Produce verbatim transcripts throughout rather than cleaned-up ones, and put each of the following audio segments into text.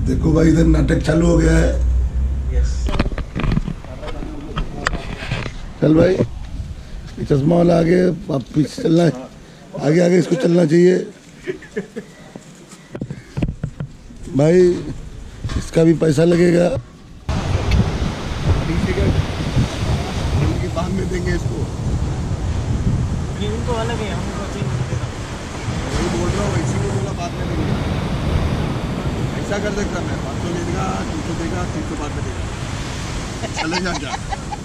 देखो भाई इधर नाटक चालू हो गया है। यस। चल भाई, चश्मा वाला आगे, आप पीछे चलना है, आगे आगे इसको चलना चाहिए भाई, इसका भी पैसा लगेगा। बाद में देंगे इसको, उनको अलग है, हमको वही बोल रहा हूँ, इसी को बोला बाद में देंगे। ऐसा कर सकता मैं, पाँच सौ लेगा, तीन सौ देगा, तीन सौ बाद में देगा, चले जा जा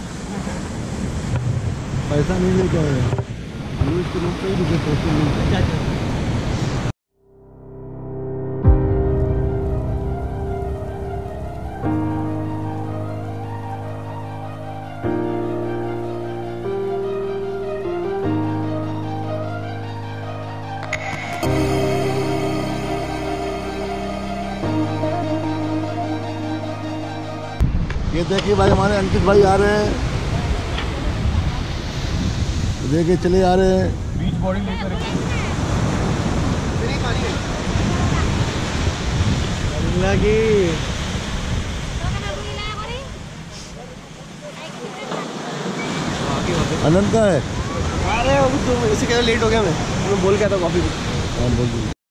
पैसा नहीं लेके आए हम इसको लोग कहीं रुके पैसे नहीं। ये देखिए भाई, हमारे अंकित भाई आ रहे हैं, देखिए चले आ रहे हैं बीच बॉडी लेकर। लगी आनंद का है। अरे अभी तो इसे क्या लेट हो गया, मैं मैं बोल के आता कॉफी। हाँ बोल